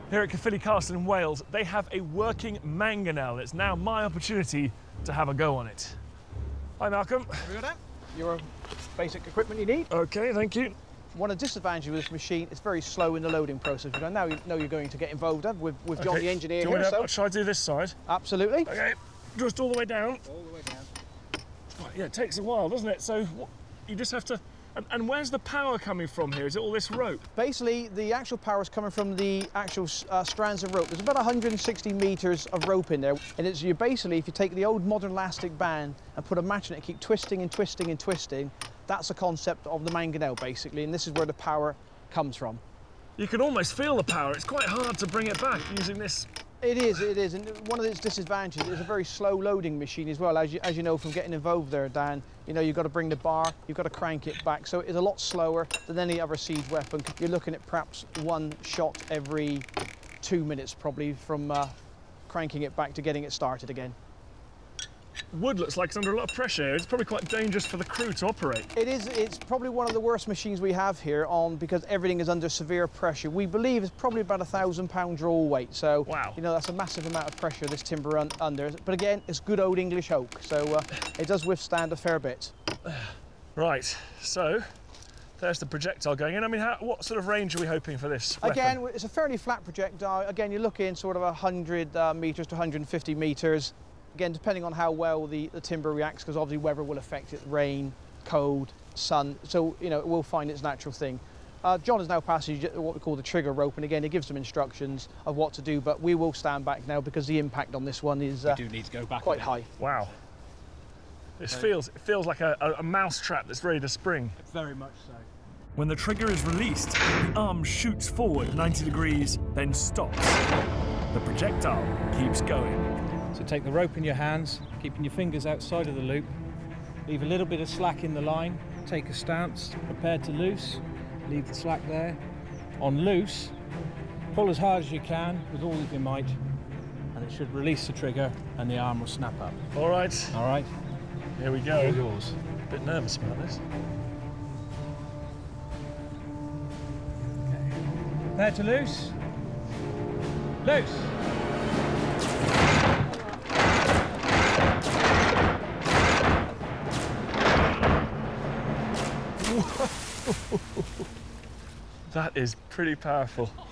Here at Caerphilly Castle in Wales, they have a working mangonel. It's now my opportunity to have a go on it. Hi, Malcolm. Your basic equipment you need. Okay, thank you. One of the disadvantages with this machine, it's very slow in the loading process. Because now you know you're going to get involved with John the engineer here. So. Shall I do this side? Absolutely. Okay, just all the way down. All the way down. Right, yeah, it takes a while, doesn't it? So you just have to... And where's the power coming from here? Is it all this rope? Basically, the actual power is coming from the actual strands of rope. There's about 160 metres of rope in there. And it's you basically, if you take the old modern elastic band and put a match in it, keep twisting and twisting and twisting, that's the concept of the mangonel, basically. And this is where the power comes from. You can almost feel the power. It's quite hard to bring it back using this. It is, and one of its disadvantages is a very slow loading machine as well. As you know from getting involved there, Dan, you know, you've got to bring the bar, you've got to crank it back, so it's a lot slower than any other siege weapon. You're looking at perhaps one shot every 2 minutes probably from cranking it back to getting it started again. Wood looks like it's under a lot of pressure. It's probably quite dangerous for the crew to operate. It is. It's probably one of the worst machines we have here because everything is under severe pressure. We believe it's probably about 1,000-pound draw weight. So, wow. You know, that's a massive amount of pressure this timber under. But again, it's good old English oak, so it does withstand a fair bit. Right, so there's the projectile going in. I mean, what sort of range are we hoping for this weapon? Again, it's a fairly flat projectile. Again, you're looking sort of 100 metres to 150 metres. Again, depending on how well the timber reacts, because obviously weather will affect it, rain, cold, sun, so, you know, it will find its natural thing. John is now passing what we call the trigger rope, and again, he gives some instructions of what to do, but we will stand back now because the impact on this one is we do need to go back quite high. Wow. It feels like a mouse trap that's ready to spring. Very much so. When the trigger is released, the arm shoots forward 90 degrees, then stops. The projectile keeps going. So take the rope in your hands, keeping your fingers outside of the loop, leave a little bit of slack in the line, take a stance, prepared to loose, leave the slack there. On loose, pull as hard as you can with all of your might, and it should release the trigger and the arm will snap up. All right. All right. Here we go. All yours. A bit nervous about this. Okay. Prepared to loose? Loose! That is pretty powerful.